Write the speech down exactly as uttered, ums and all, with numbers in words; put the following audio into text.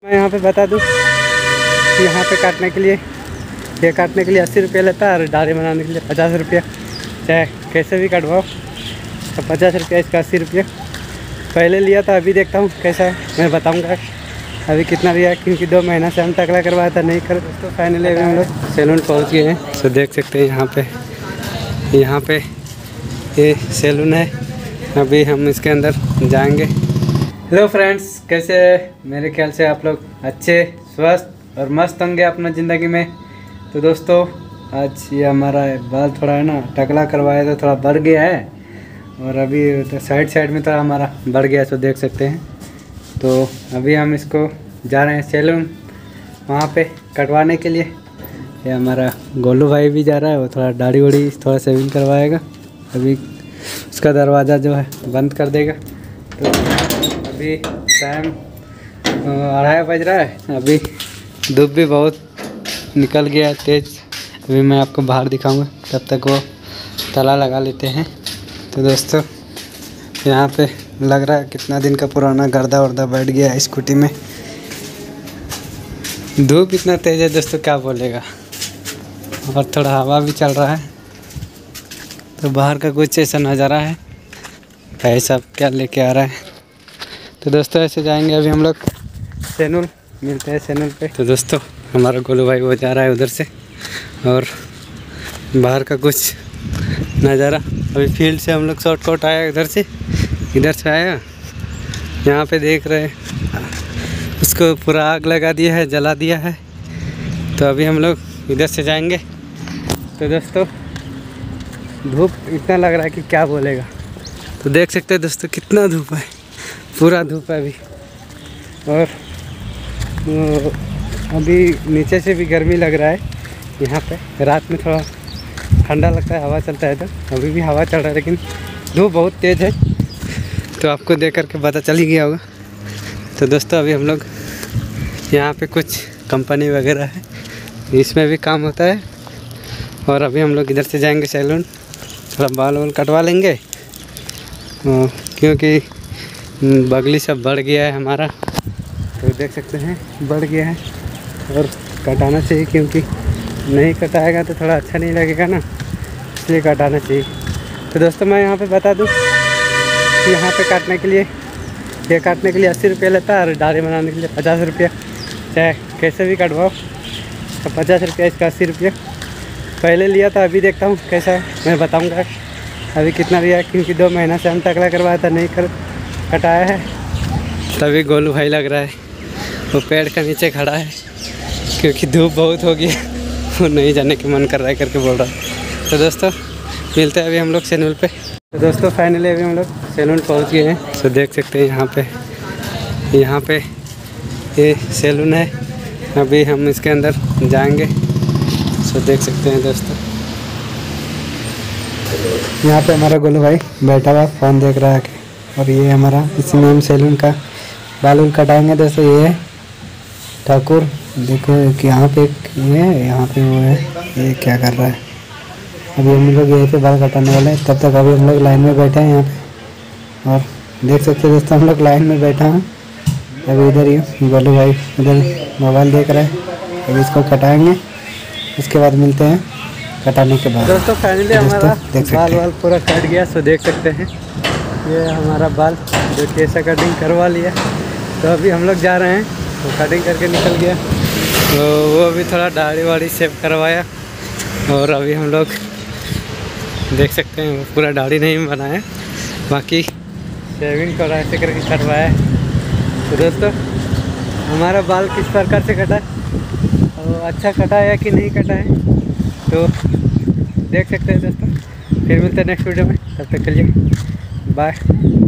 मैं यहाँ पे बता दूँ कि यहाँ पे काटने के लिए ये काटने के लिए अस्सी रुपये लेता है और दाढ़ी बनाने के लिए पचास रुपये। चाहे कैसे भी कटवाओ तो पचास रुपये, इसका अस्सी रुपये पहले लिया था। अभी देखता हूँ कैसा है, मैं बताऊँगा अभी कितना लिया, क्योंकि दो महीना से हम टकला करवाया था, नहीं कर। तो फाइनली अभी हम लोग सैलून पहुँच गए हैं। तो देख सकते हैं यहाँ पे यहाँ पे ये सैलून है। अभी हम इसके अंदर जाएंगे। हेलो फ्रेंड्स, कैसे हैं? मेरे ख्याल से आप लोग अच्छे, स्वस्थ और मस्त होंगे अपना ज़िंदगी में। तो दोस्तों, आज ये हमारा बाल थोड़ा है ना टकला करवाया तो थोड़ा बढ़ गया है, और अभी तो साइड साइड में थोड़ा हमारा बढ़ गया है, तो देख सकते हैं। तो अभी हम इसको जा रहे हैं सैलून, वहाँ पे कटवाने के लिए। ये हमारा गोलू भाई भी जा रहा है, वो थोड़ा दाढ़ी वाड़ी थोड़ा सेविंग करवाएगा। अभी उसका दरवाज़ा जो है बंद कर देगा। तो अभी टाइम अढ़ाई बज रहा है। अभी धूप भी बहुत निकल गया है तेज़। अभी मैं आपको बाहर दिखाऊंगा, तब तक वो ताला लगा लेते हैं। तो दोस्तों, यहाँ पे लग रहा है कितना दिन का पुराना गर्दा वर्दा बैठ गया है स्कूटी में। धूप इतना तेज़ है दोस्तों, क्या बोलेगा। और थोड़ा हवा भी चल रहा है, तो बाहर का कुछ ऐसा नज़ारा है। भाई साहब क्या लेके आ रहा है। तो दोस्तों, ऐसे जाएंगे अभी हम लोग सैलून, मिलते हैं सैलून पे। तो दोस्तों, हमारा गोलू भाई वो जा रहा है उधर से, और बाहर का कुछ नज़ारा। अभी फील्ड से हम लोग शॉर्टकट आया, इधर से इधर से आया। यहाँ पे देख रहे हैं उसको पूरा आग लगा दिया है, जला दिया है। तो अभी हम लोग इधर से जाएंगे। तो दोस्तों, धूप इतना लग रहा है कि क्या बोलेगा। तो देख सकते हैं दोस्तों कितना धूप है, पूरा धूप है अभी। और अभी नीचे से भी गर्मी लग रहा है यहाँ पे। रात में थोड़ा ठंडा लगता है, हवा चलता है। तो अभी भी हवा चल रहा है, लेकिन धूप बहुत तेज़ है। तो आपको देख कर के पता चल ही गया होगा। तो दोस्तों, अभी हम लोग यहाँ पे कुछ कंपनी वगैरह है, इसमें भी काम होता है। और अभी हम लोग इधर से जाएंगे सैलून, थोड़ा बाल वाल कटवा लेंगे, क्योंकि बगली सब बढ़ गया है हमारा। तो देख सकते हैं बढ़ गया है, और कटाना चाहिए, क्योंकि नहीं कटाएगा तो थोड़ा अच्छा नहीं लगेगा ना, इसलिए कटाना चाहिए। तो दोस्तों, मैं यहाँ पे बता दूँ कि यहाँ पे काटने के लिए ये काटने के लिए अस्सी रुपये लेता है, और दाढ़ी बनाने के लिए पचास रुपये। चाहे कैसे भी कटवाओ तो पचास रुपये, इसका अस्सी रुपये पहले लिया था। अभी देखता हूँ कैसा है, मैं बताऊँगा अभी कितना लिया, क्योंकि दो महीना से हम टकला करवाया था, नहीं कर कटाया है। तभी गोलू भाई लग रहा है वो पेड़ के नीचे खड़ा है, क्योंकि धूप बहुत हो गई, वो नहीं जाने के मन कर रहा है करके बोल रहा है। तो दोस्तों, मिलते हैं अभी हम लोग सैलून पे। तो दोस्तों, फाइनली अभी हम लोग सैलून पहुंच गए हैं। तो देख सकते हैं यहाँ पे यहाँ पे ये सैलून है। अभी हम इसके अंदर जाएंगे। तो देख सकते हैं दोस्तों, यहाँ पे हमारा गोलू भाई बैठा हुआ फ़ोन देख रहा है, और ये हमारा इसी में हम सैलून का बाल उल कटाएंगे। दोस्तों, ये है ठाकुर, देखो कि यहाँ पे ये है, यहाँ पे वो है, ये क्या कर रहा है। अभी हम लोग यहीं पे बाल कटाने वाले हैं, तब तक अभी हम लोग लाइन में बैठे हैं यहाँ पे। और देख सकते हैं दोस्तों, हम लोग लाइन में बैठा हैं। अभी इधर ही गोलू भाई इधर मोबाइल देख रहे हैं। अभी इसको कटाएंगे, उसके बाद मिलते हैं कटाने के बाद। दोस्तों, फाइनली हमारा बाल वाल पूरा कट गया। सो देख सकते हैं ये हमारा बाल, जो कि ऐसा कटिंग करवा लिया। तो अभी हम लोग जा रहे हैं, तो कटिंग करके निकल गया। तो वो अभी थोड़ा दाढ़ी वाड़ी सेव करवाया, और अभी हम लोग देख सकते हैं वो पूरा दाढ़ी नहीं बनाया, बाकी शेविंग थोड़ा ऐसे करके कटवाया है। तो दोस्तों, हमारा बाल किस प्रकार से कटा, और अच्छा कटा है कि नहीं कटा है, तो देख सकते हैं दोस्तों। फिर मिलते हैं नेक्स्ट वीडियो में, तब तक के लिए बाय।